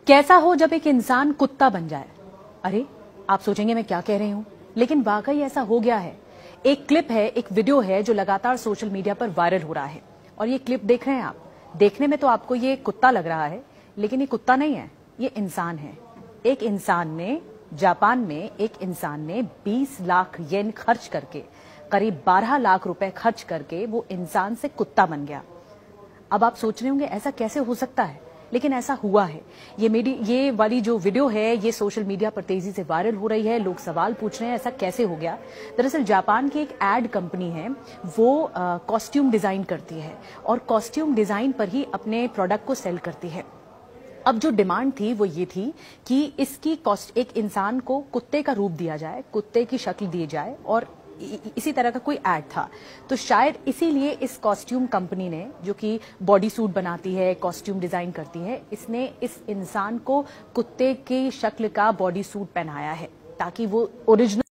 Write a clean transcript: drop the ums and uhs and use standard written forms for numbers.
कैसा हो जब एक इंसान कुत्ता बन जाए। अरे आप सोचेंगे मैं क्या कह रही हूं, लेकिन वाकई ऐसा हो गया है। एक क्लिप है, एक वीडियो है जो लगातार सोशल मीडिया पर वायरल हो रहा है और ये क्लिप देख रहे हैं आप। देखने में तो आपको ये कुत्ता लग रहा है, लेकिन ये कुत्ता नहीं है, ये इंसान है। एक इंसान ने, जापान में एक इंसान ने 20 लाख येन खर्च करके, करीब 12 लाख रुपए खर्च करके वो इंसान से कुत्ता बन गया। अब आप सोच रहे होंगे ऐसा कैसे हो सकता है, लेकिन ऐसा हुआ है। ये वाली जो वीडियो है ये सोशल मीडिया पर तेजी से वायरल हो रही है। लोग सवाल पूछ रहे हैं ऐसा कैसे हो गया। दरअसल जापान की एक एड कंपनी है, वो कॉस्ट्यूम डिजाइन करती है और कॉस्ट्यूम डिजाइन पर ही अपने प्रोडक्ट को सेल करती है। अब जो डिमांड थी वो ये थी कि इसकी एक इंसान को कुत्ते का रूप दिया जाए, कुत्ते की शक्ल दी जाए और इसी तरह का कोई ऐड था। तो शायद इसीलिए इस कॉस्ट्यूम कंपनी ने, जो कि बॉडी सूट बनाती है, कॉस्ट्यूम डिजाइन करती है, इसने इस इंसान को कुत्ते की शक्ल का बॉडी सूट पहनाया है ताकि वो ओरिजिनल